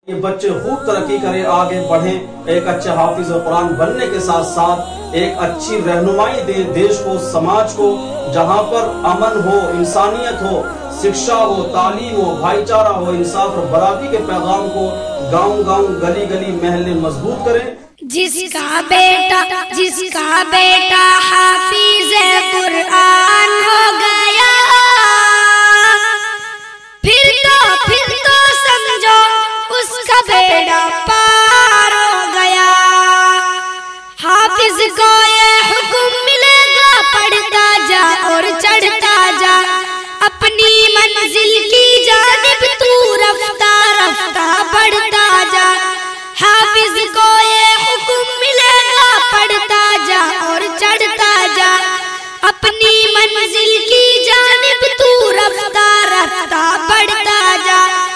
یہ بچے خوب ترقی کریں، آگے بڑھیں، ایک اچھے حافظ قرآن بننے کے ساتھ ساتھ ایک اچھی رہنمائی دیں دیش کو، سماج کو، جہاں پر امن ہو، انسانیت ہو، شکشا ہو، تعلیم ہو، بھائی چارہ ہو، انصاف اور برابری کے پیغام کو گاؤں گاؤں گلی گلی محلے مضبوط کریں۔ جس کا بیٹا حافظ قرآن ہو گیا، پھر تو سمجھو اس کا بیڑا پار ہو گیا۔ حافظ کو یہ حکم ملے گا، پڑھتا جا اور چڑھتا جا، اپنی منزل کی جانب تو رفتہ رفتہ بڑھتا جا۔ حافظ کو یہ حکم ملے گا، پڑھتا جا اور چڑھتا جا، اپنی منزل کی جانب تو رفتہ رفتہ بڑھتا جا۔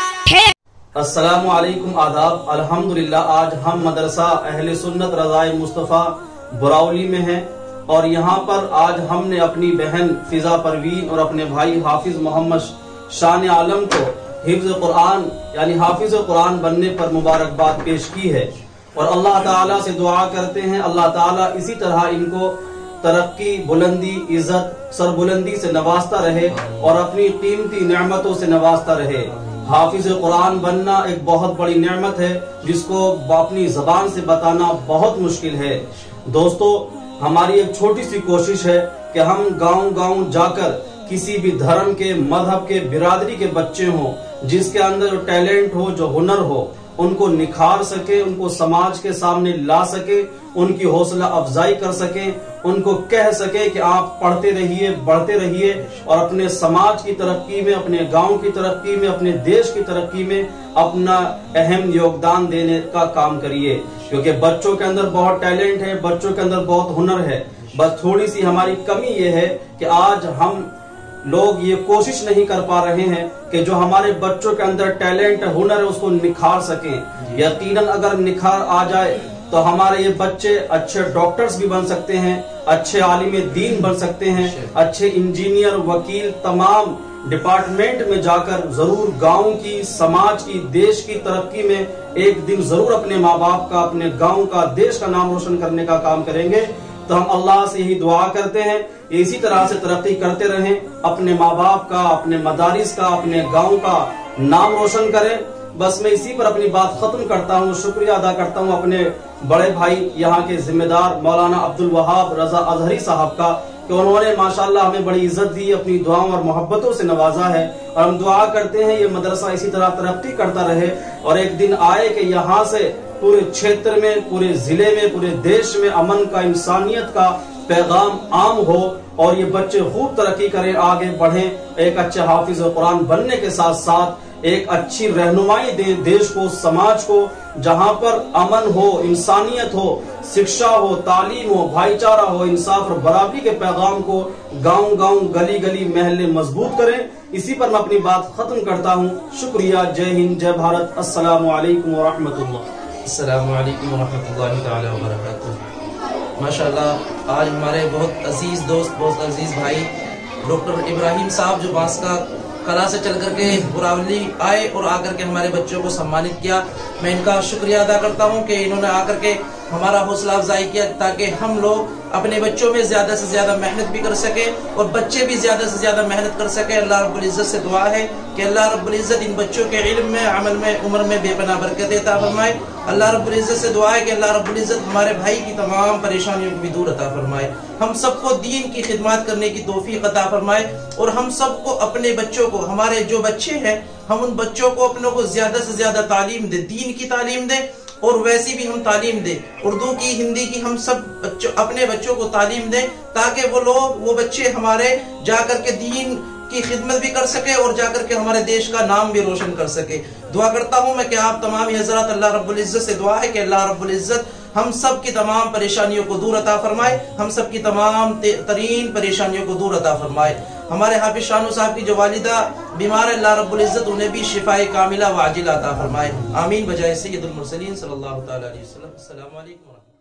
السلام علیکم، آداب۔ الحمدللہ آج ہم مدرسہ اہل سنت رضائے مصطفیٰ براولی میں ہیں، اور یہاں پر آج ہم نے اپنی بہن فضا پروین اور اپنے بھائی حافظ محمد شان عالم کو حفظ قرآن یعنی حافظ قرآن بننے پر مبارکباد پیش کی ہے، اور اللہ تعالیٰ سے دعا کرتے ہیں اللہ تعالیٰ اسی طرح ان کو ترقی، بلندی، عزت، سربلندی سے نوازتا رہے اور اپنی قیمتی نعمتوں سے نوازتا رہے۔ حافظ قرآن بننا ایک بہت بڑی نعمت ہے جس کو اپنی زبان سے بتانا بہت مشکل ہے۔ دوستو، ہماری ایک چھوٹی سی کوشش ہے کہ ہم گاؤں گاؤں جا کر کسی بھی دھرم کے، مذہب کے، برادری کے بچے ہوں جس کے اندر جو ٹیلنٹ ہو، جو ہنر ہو، ان کو نکھار سکیں، ان کو سماج کے سامنے لا سکیں، ان کی حوصلہ افزائی کر سکیں، ان کو کہہ سکیں کہ آپ پڑھتے رہیے، بڑھتے رہیے، اور اپنے سماج کی ترقی میں، اپنے گاؤں کی ترقی میں، اپنے دیش کی ترقی میں اپنا اہم یوگدان دینے کا کام کریے، کیونکہ بچوں کے اندر بہت ٹیلنٹ ہے، بچوں کے اندر بہت ہنر ہے۔ بس تھوڑی سی ہماری کمی یہ ہے کہ آج ہم لوگ یہ کوشش نہیں کر پا رہے ہیں کہ جو ہمارے بچوں کے اندر ٹیلنٹ ہنر ہے اس کو نکھار سکیں۔ یقیناً اگر نکھار آ جائے تو ہمارے یہ بچے اچھے ڈاکٹرز بھی بن سکتے ہیں، اچھے عالم دین بن سکتے ہیں، اچھے انجینئر، وکیل، تمام ڈپارٹمنٹ میں جا کر ضرور گاؤں کی، سماج کی، دیش کی ترقی میں ایک دن ضرور اپنے ماں باپ کا، اپنے گاؤں کا، دیش کا نام روشن کرنے کا کام کریں گے۔ تو ہم اللہ سے یہی دعا کرتے ہیں اسی طرح سے ترقی کرتے رہیں، اپنے ماں باپ کا، اپنے مدارس کا، اپنے گاؤں کا نام روشن کریں۔ بس میں اسی پر اپنی بات ختم کرتا ہوں۔ شکریہ ادا کرتا ہوں اپنے بڑے بھائی یہاں کے ذمہ دار مولانا عبدالوہاب رضا اظہری صاحب کا، کہ انہوں نے ماشاءاللہ ہمیں بڑی عزت دی، اپنی دعاؤں اور محبتوں سے نوازا ہے، اور ہم دعا کرتے ہیں یہ مدرسہ اسی طرح ترقی کرتا رہے، اور ایک دن آئے کہ یہاں سے پورے چھیتر میں، پورے ضلع میں، پورے دیش میں امن کا، انسانیت کا پیغام عام ہو، اور یہ بچے خوب ترقی کریں، آگے بڑھیں، ایک اچھے حافظ قرآن بننے کے ساتھ ساتھ ایک اچھی رہنمائی دیں دیش کو، سماج کو، جہاں پر امن ہو، انسانیت ہو، شکشا ہو، تعلیم ہو، بھائی چارہ ہو، انصاف اور برابری کے پیغام کو گاؤں گاؤں گلی گلی محلے مضبوط کریں۔ اسی پر میں اپنی بات ختم کرتا ہوں۔ شکریہ۔ جے ہند، جے بھارت۔ السلام علیکم ورحمۃ اللہ۔ السلام علیکم ورحمۃ اللہ تعالی وبرکاتہ۔ ماشاءاللہ آج ہمارے بہت عزیز دوست، بہت عزیز بھائی ڈاکٹر ابراہیم صاحب جو باسکا کلا سے چل کر کے براولی آئے اور آ کر کے ہمارے بچوں کو سمانت کیا، میں ان کا شکریہ ادا کرتا ہوں کہ انہوں نے آ کر کے ہمارا حوصلہ افزائی کیا تاکہ ہم لوگ اپنے بچوں میں زیادہ سے زیادہ محنت بھی کر سکیں اور بچے بھی زیادہ سے زیادہ محنت کر سکیں۔ اللہ رب العزت سے دعا ہے کہ اللہ رب العزت ان بچوں کے علم میں، عمل میں، عمر میں بے پناہ برکت عطا فرمائے۔ اللہ رب العزت سے دعا ہے کہ اللہ رب العزت ہمارے بھائی کی تمام پریشانیوں کو بھی دور عطا فرمائے، ہم سب کو دین کی خدمات کرنے کی توفیق عطا فرمائے، اور ہم سب کو اپنے بچوں کو، ہمارے جو بچے ہیں، ہم ان بچوں کو اپنوں کو زیادہ سے زیادہ تعلیم دیں، دین کی تعلیم دیں، اور ویسی بھی ہم تعلیم دیں، اردو کی، ہندی کی، ہم سب اپنے بچوں کو تعلیم دیں تاکہ وہ بچے ہمارے جا کر کے دین کی خدمت بھی کر سکے اور جا کر کے ہمارے دیش کا نام بھی روشن کر سکے۔ دعا کرتا ہوں میں کہ آپ تمام حضرات، اللہ رب العزت سے دعا ہے کہ اللہ رب العزت ہم سب کی تمام پریشانیوں کو دور عطا فرمائے، ہم سب کی تمام ترین پریشانیوں کو دور عطا فرمائے۔ ہمارے حافظ شانو صاحب کی جو والدہ بیمار ہے، اللہ رب العزت انہیں بھی شفائے کاملہ و عاجلہ عطا فرمائے، آمین بجائے سید المرسلین صلی اللہ تعالی علیہ وسلم۔ السلام علیکم۔